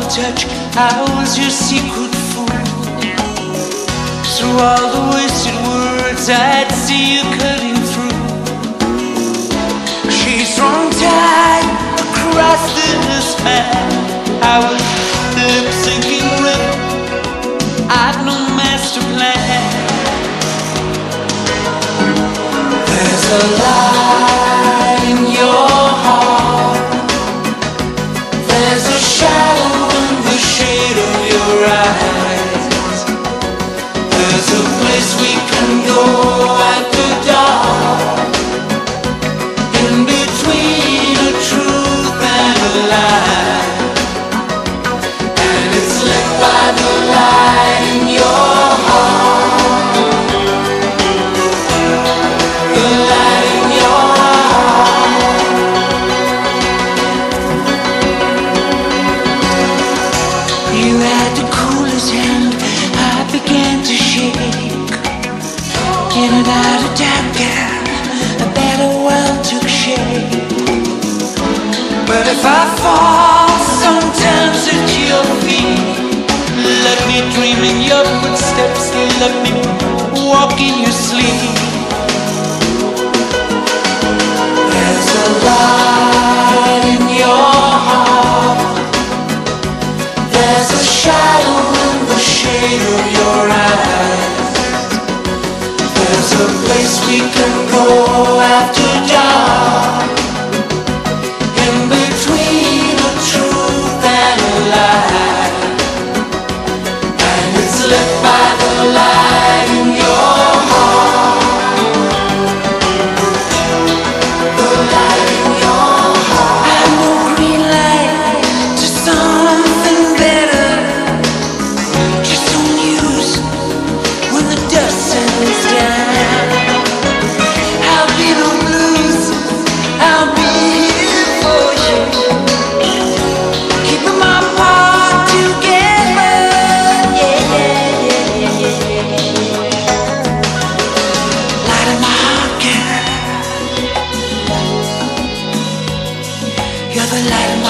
touch, I was your secret fool. Through all the wasted words, I'd see you cutting through. She's thrown tight across the sky. I was lip syncing rhythm, I'd no master plan. There's a light in your heart, there's a shadow in the shade of your eyes. There's a place we can go after dark, in between a truth and a lie. And it's lit by the light in your heart, the light in your heart. You had the coolest hand, I began to shake. In and out of dark, a better world took shape. But if I fall sometimes at your feet, let me dream in your footsteps, let me walk in your sleep. There's a light in your heart, there's a shadow in the shade of your eyes. There's a place we can go after dark, in between a truth and a lie. And it's lit by the light in your heart, the light in your heart. I know green light to something better, just don't use when the dust settles down. I'll be the blues, I'll be here for you, keeping my part together. Yeah, yeah, yeah, yeah, yeah. Light in my heart, girl, you're the light in my